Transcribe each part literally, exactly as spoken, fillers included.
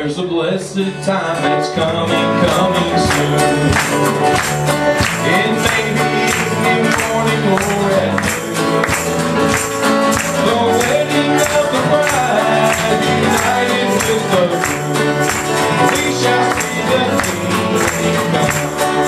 There's a blessed time that's coming, coming soon. It may be in the morning or at noon. The wedding of the bride, united with the groom. We shall see the King come.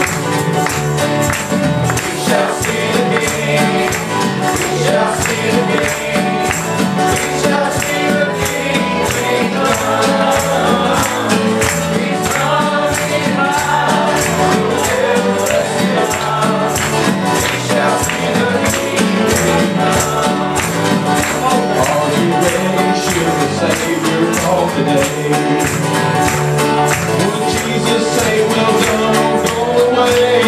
We shall see the King. We shall see the King. We shall see the King come. He's coming high. We shall see the King come. Are you ready? Should the Savior call today? Would Jesus say, well done, won't go away?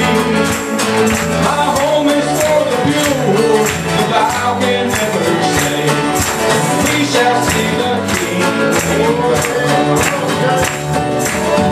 My home is for the pure, the vow can never stay. We shall see the King come.